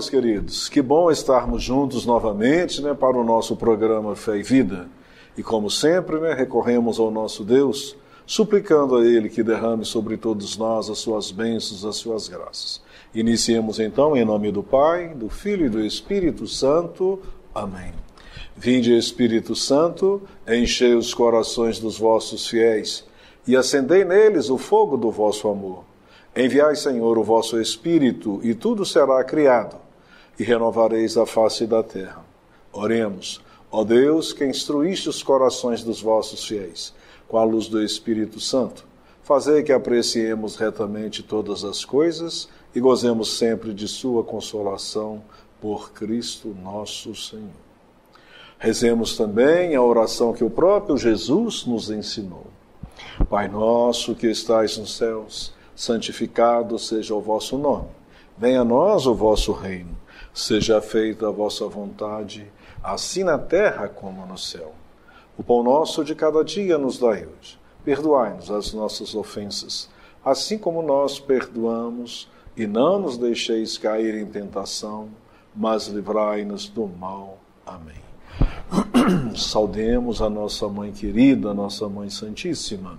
meus queridos, que bom estarmos juntos novamente, para o nosso programa Fé e Vida. E como sempre, recorremos ao nosso Deus, suplicando a Ele que derrame sobre todos nós as suas bênçãos, as suas graças. Iniciemos então em nome do Pai, do Filho e do Espírito Santo. Amém. Vinde, Espírito Santo, enchei os corações dos vossos fiéis e acendei neles o fogo do vosso amor. Enviai, Senhor, o vosso Espírito, e tudo será criado, e renovareis a face da terra. Oremos. Ó Deus, que instruíste os corações dos vossos fiéis, com a luz do Espírito Santo, fazei que apreciemos retamente todas as coisas e gozemos sempre de sua consolação, por Cristo nosso Senhor. Rezemos também a oração que o próprio Jesus nos ensinou. Pai nosso que estais nos céus, santificado seja o vosso nome. Venha a nós o vosso reino. Seja feita a vossa vontade, assim na terra como no céu. O pão nosso de cada dia nos dai hoje. Perdoai-nos as nossas ofensas, assim como nós perdoamos, e não nos deixeis cair em tentação, mas livrai-nos do mal. Amém. Saudemos a nossa Mãe querida, a nossa Mãe Santíssima.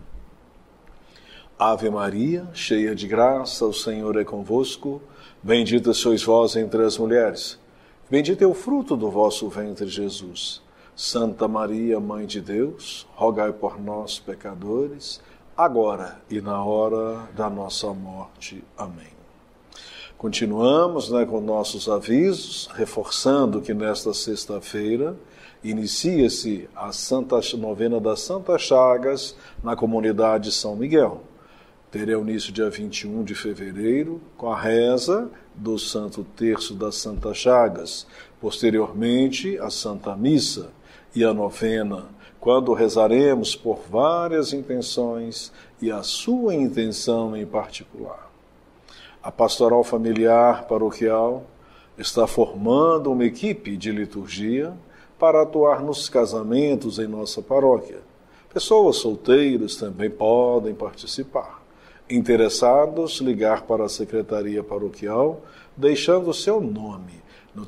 Ave Maria, cheia de graça, o Senhor é convosco. Bendita sois vós entre as mulheres. Bendito é o fruto do vosso ventre, Jesus. Santa Maria, Mãe de Deus, rogai por nós, pecadores, agora e na hora da nossa morte. Amém. Continuamos com nossos avisos, reforçando que nesta sexta-feira inicia-se a novena das Santas Chagas na comunidade São Miguel. Terá início dia 21 de fevereiro, com a reza do Santo Terço das Santas Chagas, posteriormente a Santa Missa e a novena, quando rezaremos por várias intenções e a sua intenção em particular. A Pastoral Familiar Paroquial está formando uma equipe de liturgia para atuar nos casamentos em nossa paróquia. Pessoas solteiras também podem participar. Interessados, ligar para a Secretaria Paroquial, deixando o seu nome no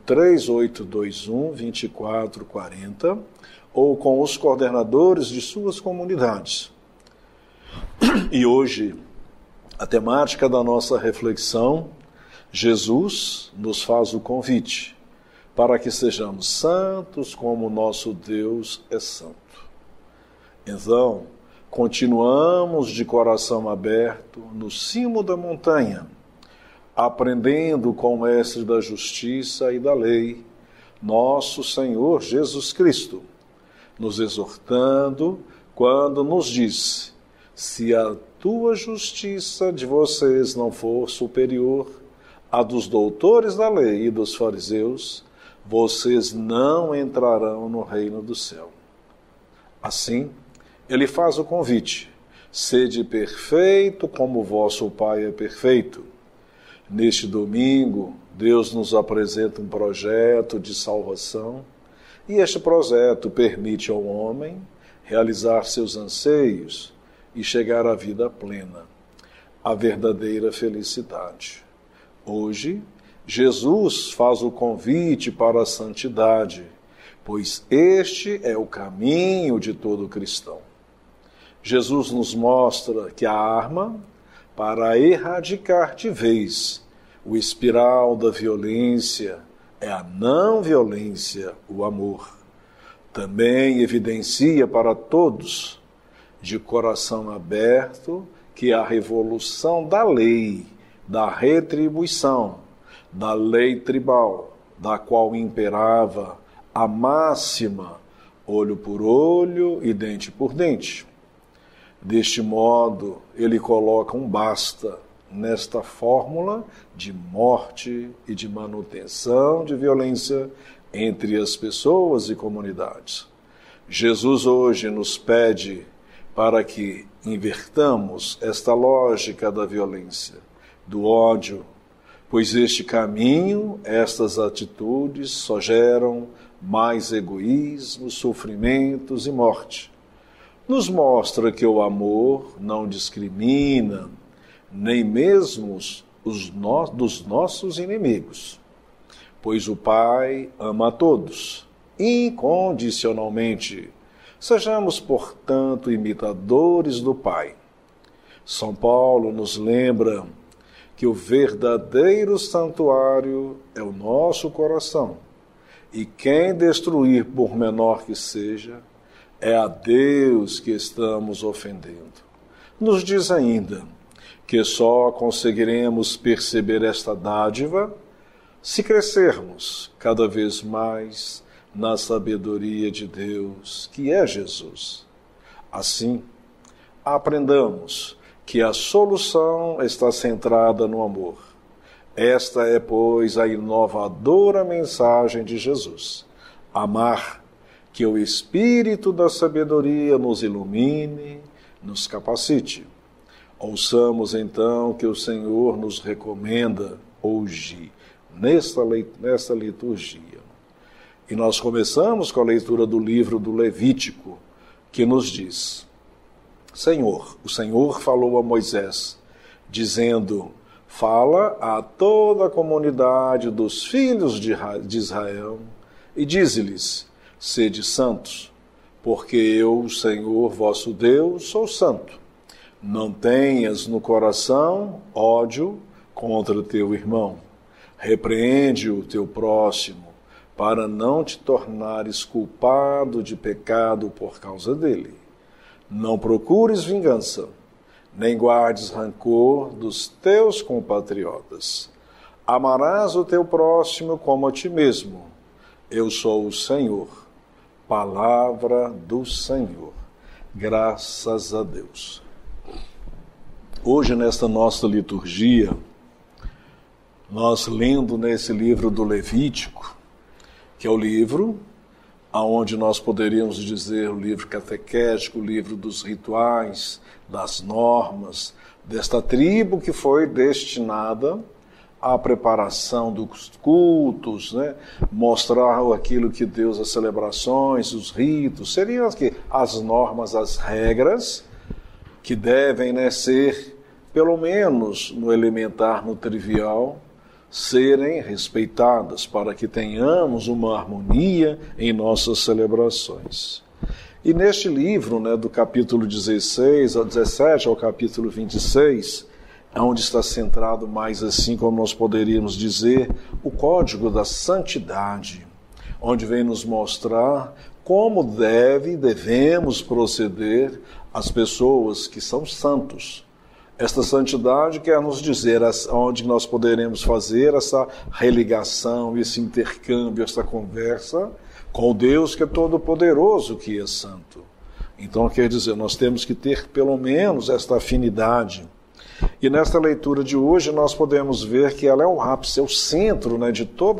3821-2440 ou com os coordenadores de suas comunidades. E hoje, a temática da nossa reflexão, Jesus nos faz o convite para que sejamos santos como nosso Deus é santo. Então, continuamos de coração aberto no cimo da montanha, aprendendo com o Mestre da Justiça e da Lei, nosso Senhor Jesus Cristo, nos exortando quando nos diz: se a tua justiça de vocês não for superior à dos doutores da lei e dos fariseus, vocês não entrarão no reino do céu. Assim, ele faz o convite: sede perfeito como vosso Pai é perfeito. Neste domingo, Deus nos apresenta um projeto de salvação, e este projeto permite ao homem realizar seus anseios e chegar à vida plena, à verdadeira felicidade. Hoje, Jesus faz o convite para a santidade, pois este é o caminho de todo cristão. Jesus nos mostra que a arma para erradicar de vez o espiral da violência é a não violência, o amor. Também evidencia para todos, de coração aberto, que a revolução da lei, da retribuição, da lei tribal, da qual imperava a máxima olho por olho e dente por dente. Deste modo, ele coloca um basta nesta fórmula de morte e de manutenção de violência entre as pessoas e comunidades. Jesus hoje nos pede para que invertamos esta lógica da violência, do ódio, pois este caminho, estas atitudes só geram mais egoísmo, sofrimentos e morte. Nos mostra que o amor não discrimina, nem mesmo dos nossos inimigos. pois o Pai ama a todos, incondicionalmente. Sejamos, portanto, imitadores do Pai. São Paulo nos lembra que o verdadeiro santuário é o nosso coração, e quem destruir, por menor que seja, é a Deus que estamos ofendendo. Nos diz ainda que só conseguiremos perceber esta dádiva se crescermos cada vez mais na sabedoria de Deus, que é Jesus. Assim, aprendamos que a solução está centrada no amor. Esta é, pois, a inovadora mensagem de Jesus. Amar, que o Espírito da sabedoria nos ilumine, nos capacite. Ouçamos, então, que o Senhor nos recomenda hoje, nesta liturgia. E nós começamos com a leitura do livro do Levítico, que nos diz: o Senhor falou a Moisés, dizendo: fala a toda a comunidade dos filhos de Israel e dize-lhes: sede santos, porque eu, o Senhor vosso Deus, sou santo. Não tenhas no coração ódio contra teu irmão. Repreende o teu próximo, para não te tornares culpado de pecado por causa dele. Não procures vingança, nem guardes rancor dos teus compatriotas. Amarás o teu próximo como a ti mesmo. Eu sou o Senhor. Palavra do Senhor. Graças a Deus. Hoje, nesta nossa liturgia, nós lendo nesse livro do Levítico, que é o livro onde nós poderíamos dizer o livro catequético, o livro dos rituais, das normas, desta tribo que foi destinada à preparação dos cultos, né? Mostrar aquilo que Deus, as celebrações, os ritos, seriam as normas, as regras que devem, né, ser, pelo menos no elementar, no trivial, serem respeitadas para que tenhamos uma harmonia em nossas celebrações. E neste livro, né, do capítulo 16 ao 17 ao capítulo 26, é onde está centrado mais assim, como nós poderíamos dizer, o código da santidade, onde vem nos mostrar como devemos proceder as pessoas que são santos. Esta santidade quer nos dizer onde nós poderemos fazer essa religação, esse intercâmbio, essa conversa com o Deus que é todo-poderoso, que é santo. Então, quer dizer, nós temos que ter pelo menos esta afinidade. E nesta leitura de hoje nós podemos ver que ela é o ápice, é o centro, né, de toda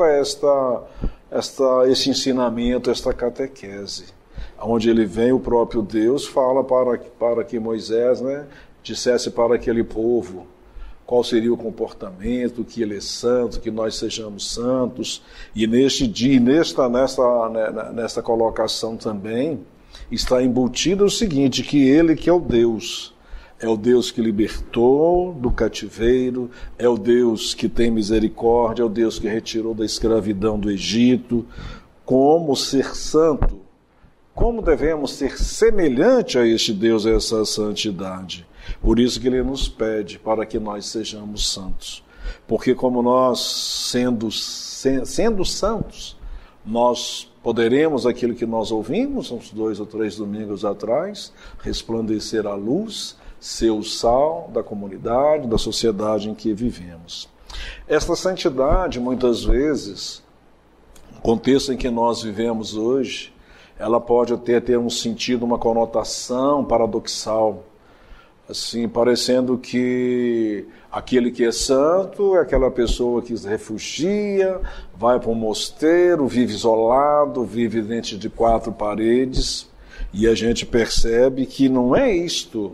esse ensinamento, esta catequese, onde ele vem, o próprio Deus fala para que Moisés, né, dissesse para aquele povo qual seria o comportamento, que ele é santo, que nós sejamos santos. E neste dia, nesta colocação também, está embutido o seguinte, que ele que é o Deus que libertou do cativeiro, é o Deus que tem misericórdia, é o Deus que retirou da escravidão do Egito. Como ser santo? Como devemos ser semelhante a este Deus, a essa santidade? Por isso que ele nos pede para que nós sejamos santos. Porque como nós, sendo santos, nós poderemos, aquilo que nós ouvimos, uns 2 ou 3 domingos atrás, resplandecer a luz, ser o sal da comunidade, da sociedade em que vivemos. Esta santidade, muitas vezes, no contexto em que nós vivemos hoje, ela pode até ter um sentido, uma conotação paradoxal, assim, parecendo que aquele que é santo é aquela pessoa que se refugia, vai para um mosteiro, vive isolado, vive dentro de 4 paredes, e a gente percebe que não é isto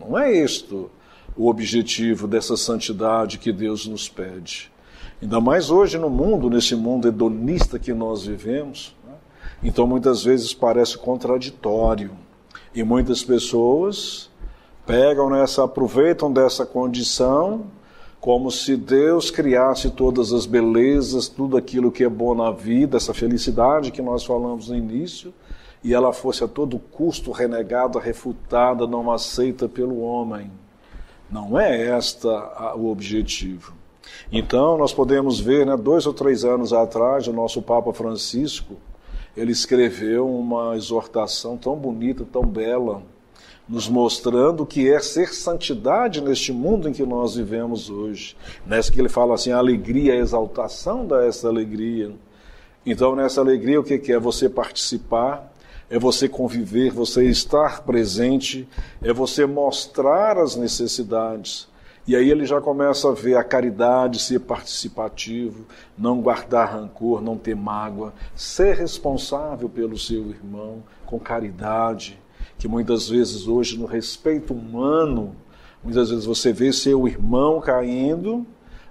o objetivo dessa santidade que Deus nos pede. Ainda mais hoje no mundo, nesse mundo hedonista que nós vivemos, né? Então muitas vezes parece contraditório, e muitas pessoas aproveitam dessa condição como se Deus criasse todas as belezas, tudo aquilo que é bom na vida, essa felicidade que nós falamos no início, e ela fosse a todo custo renegada, refutada, não aceita pelo homem. Não é o objetivo. Então, nós podemos ver, 2 ou 3 anos atrás, o nosso Papa Francisco, ele escreveu uma exortação tão bonita, tão bela, nos mostrando o que é ser santidade neste mundo em que nós vivemos hoje. Nessa que ele fala assim, a alegria, a exaltação dessa alegria. Então, nessa alegria, o que é? Você participar, é você conviver, você estar presente, é você mostrar as necessidades. E aí ele já começa a ver a caridade, ser participativo, não guardar rancor, não ter mágoa, ser responsável pelo seu irmão, com caridade, que muitas vezes hoje no respeito humano, muitas vezes você vê seu irmão caindo,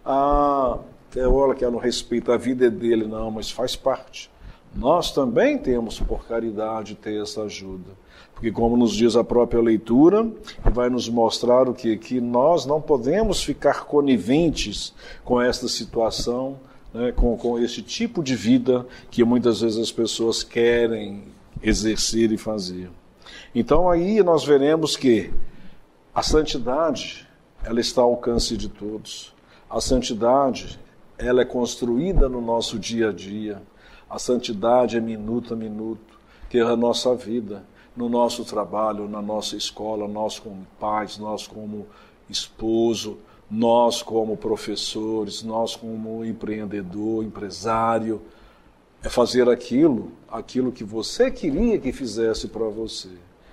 olha que no respeito, a vida é dele, não, mas faz parte. Nós também temos, por caridade, ter essa ajuda. Porque como nos diz a própria leitura, vai nos mostrar o quê? Que nós não podemos ficar coniventes com esta situação, com esse tipo de vida que muitas vezes as pessoas querem exercer e fazer. Então aí nós veremos que a santidade, ela está ao alcance de todos. A santidade, ela é construída no nosso dia a dia. A santidade é minuto a minuto, que é a nossa vida, no nosso trabalho, na nossa escola, nós como pais, nós como esposo, nós como professores, nós como empreendedor, empresário. É fazer aquilo que você queria que fizesse para você.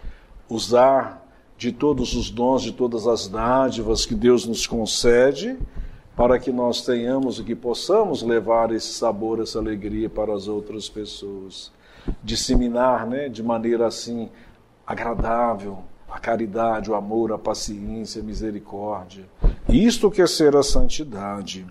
Usar de todos os dons, de todas as dádivas que Deus nos concede, para que nós tenhamos e que possamos levar esse sabor, essa alegria para as outras pessoas. Disseminar, de maneira assim agradável, a caridade, o amor, a paciência, a misericórdia. Isto que é ser a santidade.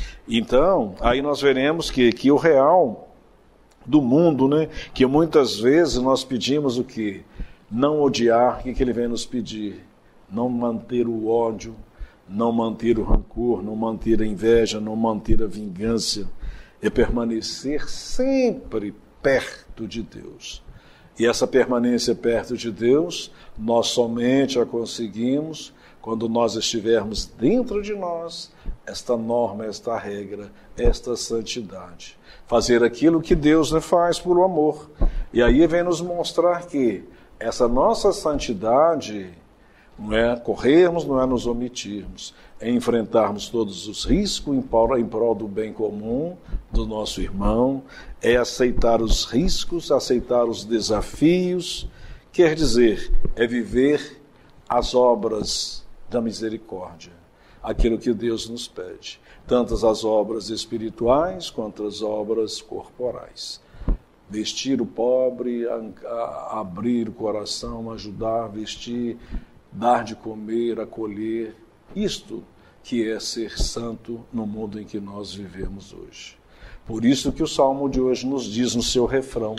Então, aí nós veremos que o real do mundo, que muitas vezes nós pedimos o quê? Não odiar, o que ele vem nos pedir? Não manter o ódio, não manter o rancor, não manter a inveja, não manter a vingança, é permanecer sempre perto de Deus. E essa permanência perto de Deus, nós somente a conseguimos quando nós estivermos dentro de nós esta norma, esta regra, esta santidade. Fazer aquilo que Deus faz por amor. E aí vem nos mostrar que essa nossa santidade não é corrermos, não é nos omitirmos, é enfrentarmos todos os riscos em prol do bem comum do nosso irmão, é aceitar os riscos, aceitar os desafios, quer dizer, é viver as obras da misericórdia, aquilo que Deus nos pede, tanto as obras espirituais quanto as obras corporais. Vestir o pobre, abrir o coração, ajudar, vestir, dar de comer, acolher, isto que é ser santo no mundo em que nós vivemos hoje. Por isso que o Salmo de hoje nos diz no seu refrão,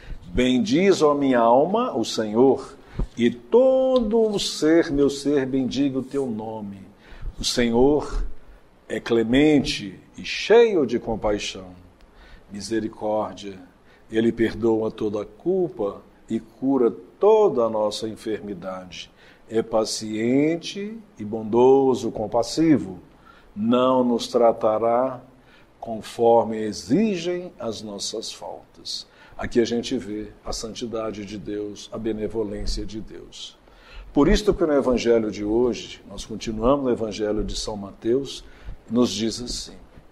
bendiz, ó minha alma, o Senhor, e todo o ser, meu ser, bendiga o teu nome. O Senhor é clemente e cheio de compaixão, misericórdia. Ele perdoa toda a culpa e cura toda a nossa enfermidade. É paciente e bondoso, compassivo. Não nos tratará conforme exigem as nossas faltas. Aqui a gente vê a santidade de Deus, a benevolência de Deus. Por isso que no Evangelho de hoje, nós continuamos no Evangelho de São Mateus, nos diz assim,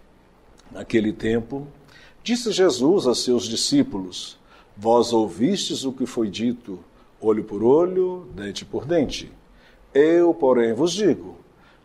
naquele tempo, disse Jesus a seus discípulos, vós ouvistes o que foi dito, olho por olho, dente por dente. Eu, porém, vos digo,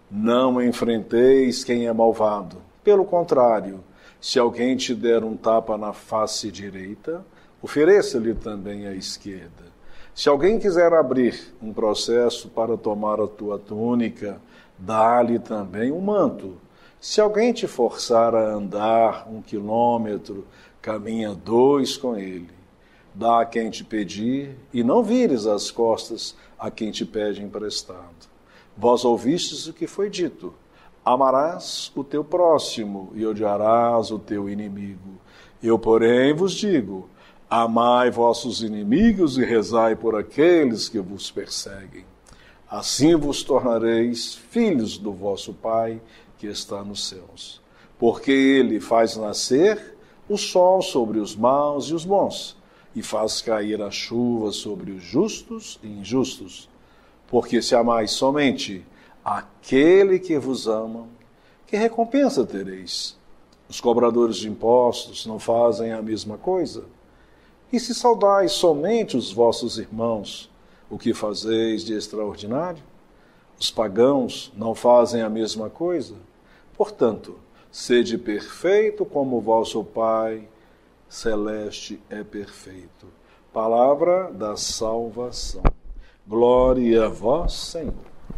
não enfrenteis quem é malvado. Pelo contrário, se alguém te der um tapa na face direita, ofereça-lhe também a esquerda. Se alguém quiser abrir um processo para tomar a tua túnica, dá-lhe também um manto. Se alguém te forçar a andar 1 quilômetro, caminha 2 com ele. Dá a quem te pedir, e não vires as costas a quem te pede emprestado. Vós ouvistes o que foi dito, Amarás o teu próximo e odiarás o teu inimigo. Eu, porém, vos digo, amai vossos inimigos e rezai por aqueles que vos perseguem. Assim vos tornareis filhos do vosso Pai que está nos céus. Porque ele faz nascer o sol sobre os maus e os bons, e faz cair a chuva sobre os justos e injustos. Porque se amais somente aquele que vos ama, que recompensa tereis? Os cobradores de impostos não fazem a mesma coisa? E se saudais somente os vossos irmãos, o que fazeis de extraordinário? Os pagãos não fazem a mesma coisa? Portanto, sede perfeito como vosso Pai celeste é perfeito. Palavra da salvação. Glória a vós, Senhor.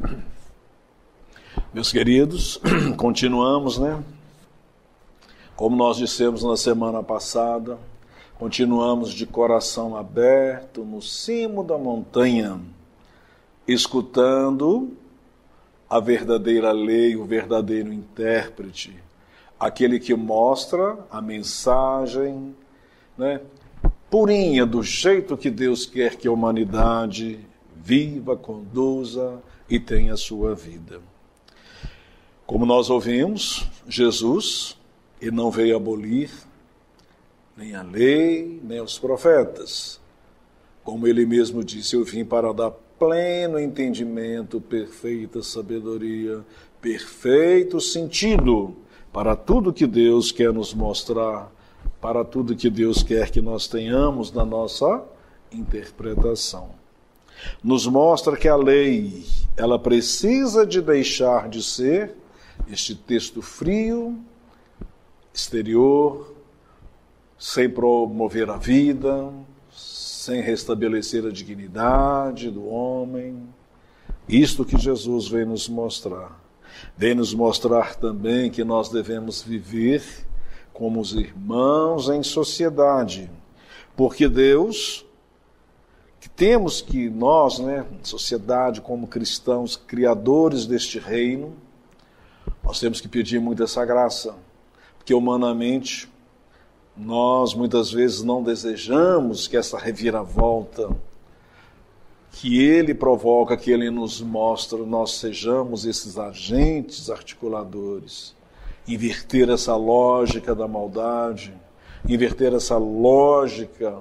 Meus queridos, continuamos, Como nós dissemos na semana passada, continuamos de coração aberto no cimo da montanha, escutando a verdadeira lei, o verdadeiro intérprete, aquele que mostra a mensagem, purinha, do jeito que Deus quer que a humanidade viva, conduza e tenha a sua vida. Como nós ouvimos, Jesus, ele não veio abolir nem a lei, nem os profetas. Como ele mesmo disse, eu vim para dar pleno entendimento, perfeita sabedoria, perfeito sentido para tudo que Deus quer nos mostrar, para tudo que Deus quer que nós tenhamos na nossa interpretação. Nos mostra que a lei, ela precisa de deixar de ser este texto frio, exterior, sem promover a vida, sem restabelecer a dignidade do homem. Isto que Jesus vem nos mostrar. Vem nos mostrar também que nós devemos viver como os irmãos em sociedade, porque Deus, que temos que nós, sociedade como cristãos, criadores deste reino, nós temos que pedir muito essa graça, porque humanamente nós muitas vezes não desejamos que essa reviravolta que Ele provoca, que Ele nos mostra, nós sejamos esses agentes articuladores, inverter essa lógica da maldade, inverter essa lógica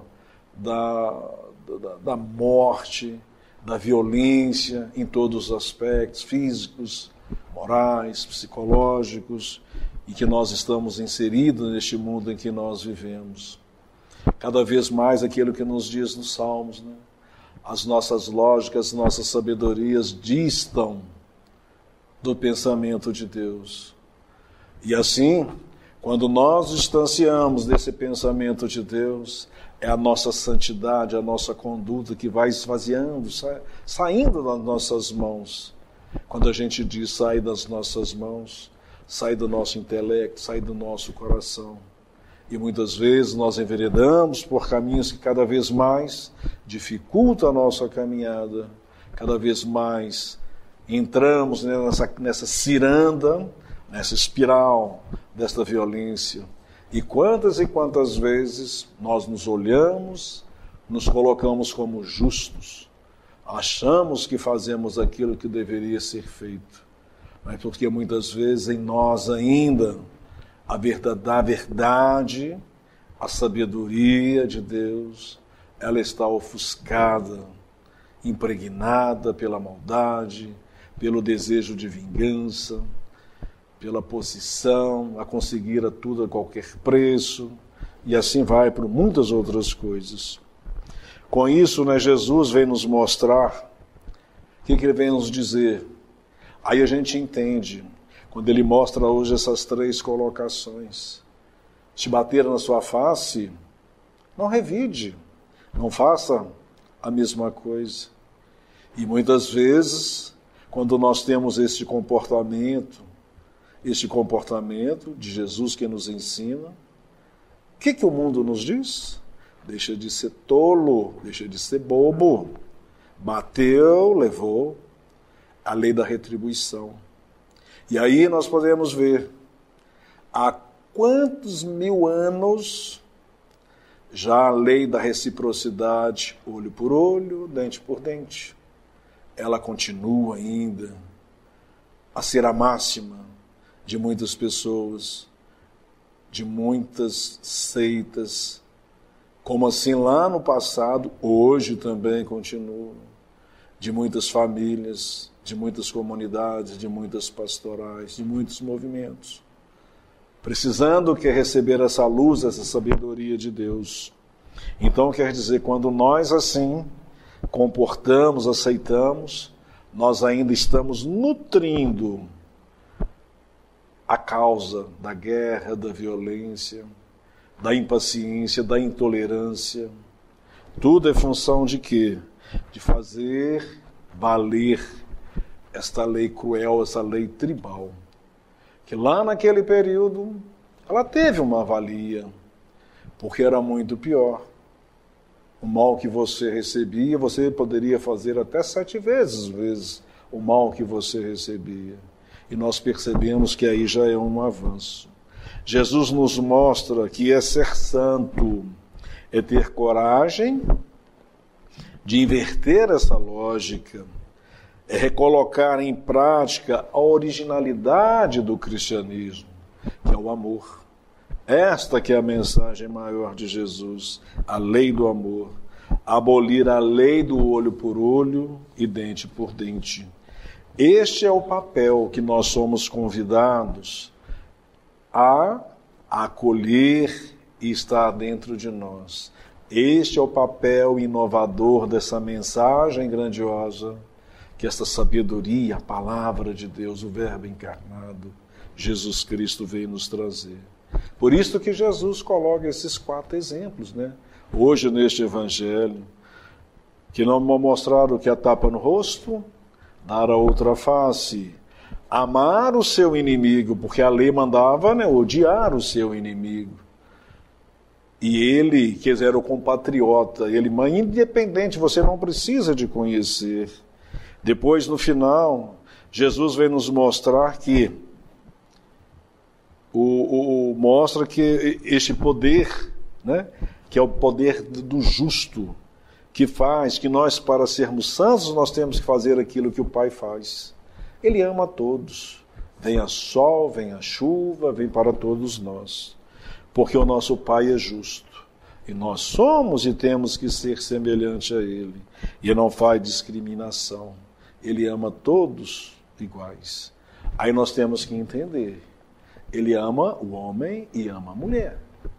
da morte, da violência em todos os aspectos, físicos, morais, psicológicos, e que nós estamos inseridos neste mundo em que nós vivemos. Cada vez mais aquilo que nos diz nos Salmos, as nossas lógicas, nossas sabedorias distam do pensamento de Deus. E assim, quando nós distanciamos desse pensamento de Deus, é a nossa santidade, a nossa conduta que vai esvaziando, saindo das nossas mãos. Quando a gente diz sair das nossas mãos, sai do nosso intelecto, sai do nosso coração. E muitas vezes nós enveredamos por caminhos que cada vez mais dificultam a nossa caminhada, cada vez mais entramos nessa ciranda, nessa espiral desta violência. E quantas vezes nós nos olhamos, nos colocamos como justos, achamos que fazemos aquilo que deveria ser feito, mas porque muitas vezes em nós ainda a verdade, a sabedoria de Deus, ela está ofuscada, impregnada pela maldade, pelo desejo de vingança, pela posição, a conseguir a tudo a qualquer preço, e assim vai por muitas outras coisas. Com isso, Jesus vem nos mostrar, o que ele vem nos dizer? Aí a gente entende, quando ele mostra hoje essas 3 colocações. Se bater na sua face, não revide, não faça a mesma coisa. E muitas vezes, quando nós temos este comportamento de Jesus que nos ensina, o que o mundo nos diz? Deixa de ser tolo, deixa de ser bobo. Bateu, levou, a lei da retribuição. E aí nós podemos ver há quantos mil anos já a lei da reciprocidade, olho por olho, dente por dente, ela continua ainda a ser a máxima de muitas pessoas, de muitas seitas, como assim lá no passado, hoje também continua, de muitas famílias, de muitas comunidades, de muitas pastorais, de muitos movimentos, precisando que receber essa luz, essa sabedoria de Deus. Então quer dizer, quando nós assim comportamos, aceitamos, nós ainda estamos nutrindo a causa da guerra, da violência, da impaciência, da intolerância. Tudo é função de quê? De fazer valer esta lei cruel, essa lei tribal. Que lá naquele período, ela teve uma valia, porque era muito pior. O mal que você recebia, você poderia fazer até 7 vezes o mal que você recebia. E nós percebemos que aí já é um avanço. Jesus nos mostra que é ser santo, é ter coragem de inverter essa lógica, é recolocar em prática a originalidade do cristianismo, que é o amor. Esta que é a mensagem maior de Jesus, a lei do amor, abolir a lei do olho por olho e dente por dente. Este é o papel que nós somos convidados a acolher e estar dentro de nós. Este é o papel inovador dessa mensagem grandiosa, que essa sabedoria, a palavra de Deus, o Verbo encarnado, Jesus Cristo veio nos trazer. Por isso que Jesus coloca esses 4 exemplos, né? Hoje neste Evangelho, que não mostraram que a tapa no rosto, dar a outra face, amar o seu inimigo, porque a lei mandava, né, odiar o seu inimigo. E ele, que era o compatriota, ele, independente, você não precisa de conhecer. Depois, no final, Jesus vem nos mostrar que mostra que este poder, né, que é o poder do justo, que faz que nós, para sermos santos, nós temos que fazer aquilo que o Pai faz. Ele ama a todos. Venha sol, venha chuva, vem para todos nós. Porque o nosso Pai é justo. E nós somos e temos que ser semelhante a Ele. E não faz discriminação. Ele ama todos iguais. Aí nós temos que entender. Ele ama o homem e ama a mulher.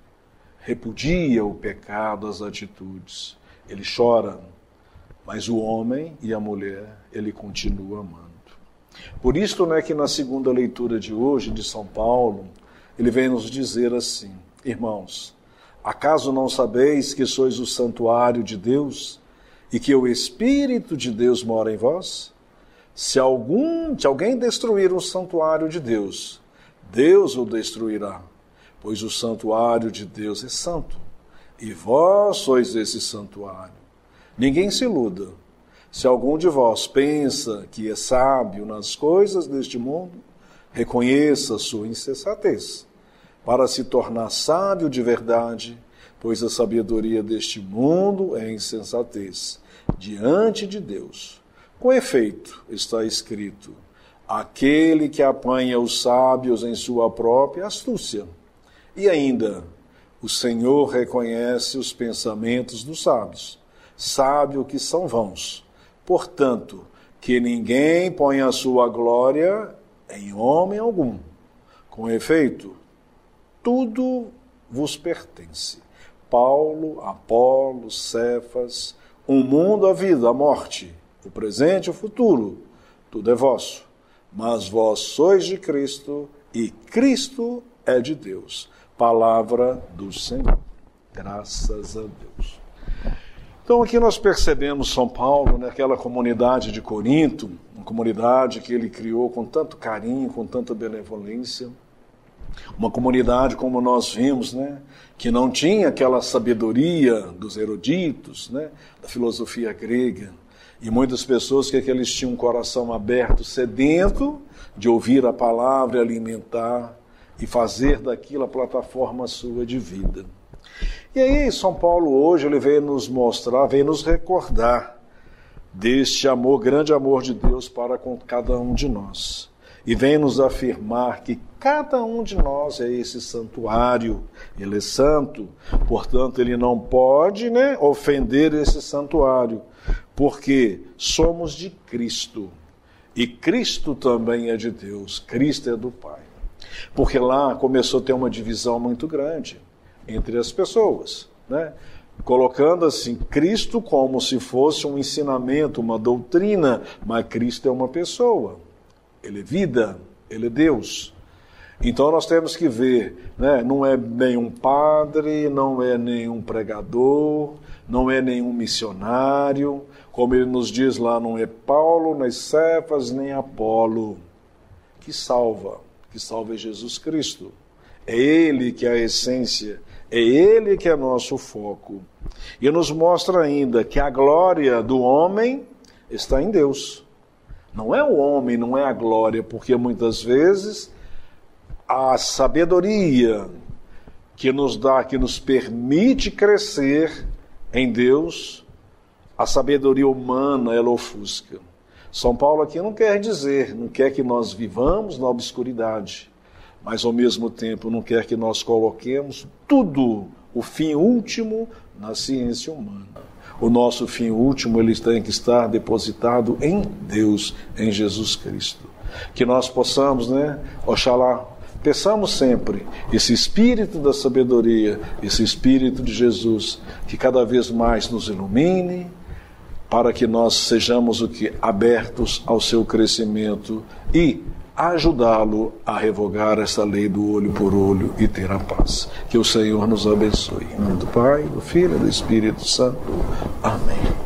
Repudia o pecado, as atitudes. Ele chora, mas o homem e a mulher, ele continua amando. Por isso, né, que na segunda leitura de hoje, de São Paulo, ele vem nos dizer assim: irmãos, acaso não sabeis que sois o santuário de Deus e que o Espírito de Deus mora em vós? Se alguém destruir o santuário de Deus, Deus o destruirá, pois o santuário de Deus é santo, e vós sois esse santuário. Ninguém se iluda. Se algum de vós pensa que é sábio nas coisas deste mundo, reconheça sua insensatez, para se tornar sábio de verdade, pois a sabedoria deste mundo é insensatez diante de Deus. Com efeito, está escrito: aquele que apanha os sábios em sua própria astúcia. E ainda, o Senhor reconhece os pensamentos dos sábios, sabe o que são vãos. Portanto, que ninguém ponha a sua glória em homem algum. Com efeito, tudo vos pertence. Paulo, Apolo, Cefas, o mundo, a vida, a morte, o presente e o futuro, tudo é vosso. Mas vós sois de Cristo e Cristo é de Deus. Palavra do Senhor. Graças a Deus. Então aqui nós percebemos São Paulo, naquela comunidade de Corinto, uma comunidade que ele criou com tanto carinho, com tanta benevolência, uma comunidade, como nós vimos, né, que não tinha aquela sabedoria dos eruditos, né, da filosofia grega, E muitas pessoas que eles tinham um coração aberto, sedento, de ouvir a palavra e alimentar e fazer daquilo a plataforma sua de vida. E aí São Paulo hoje ele veio nos mostrar, veio nos recordar deste amor, grande amor de Deus para com cada um de nós. E vem nos afirmar que cada um de nós é esse santuário, ele é santo, portanto ele não pode, ofender esse santuário, porque somos de Cristo, e Cristo também é de Deus, Cristo é do Pai. Porque lá começou a ter uma divisão muito grande entre as pessoas, colocando assim, Cristo como se fosse um ensinamento, uma doutrina, mas Cristo é uma pessoa, ele é vida, ele é Deus. Então nós temos que ver, não é nenhum padre, não é nenhum pregador, não é nenhum missionário, como ele nos diz lá, não é Paulo, nem Cefas, nem Apolo, que salva é Jesus Cristo. É Ele que é a essência, é Ele que é nosso foco. E nos mostra ainda que a glória do homem está em Deus. Não é o homem, não é a glória, porque muitas vezes a sabedoria que nos dá, que nos permite crescer em Deus, a sabedoria humana, ela ofusca. São Paulo aqui não quer que nós vivamos na obscuridade, mas ao mesmo tempo não quer que nós coloquemos tudo, o fim último, na ciência humana. O nosso fim último, ele tem que estar depositado em Deus, em Jesus Cristo. Que nós possamos, oxalá, peçamos sempre esse espírito da sabedoria, esse espírito de Jesus, que cada vez mais nos ilumine, para que nós sejamos abertos ao seu crescimento e ajudá-lo a revogar essa lei do olho por olho e ter a paz. Que o Senhor nos abençoe. Em nome do Pai, do Filho e do Espírito Santo. Amém.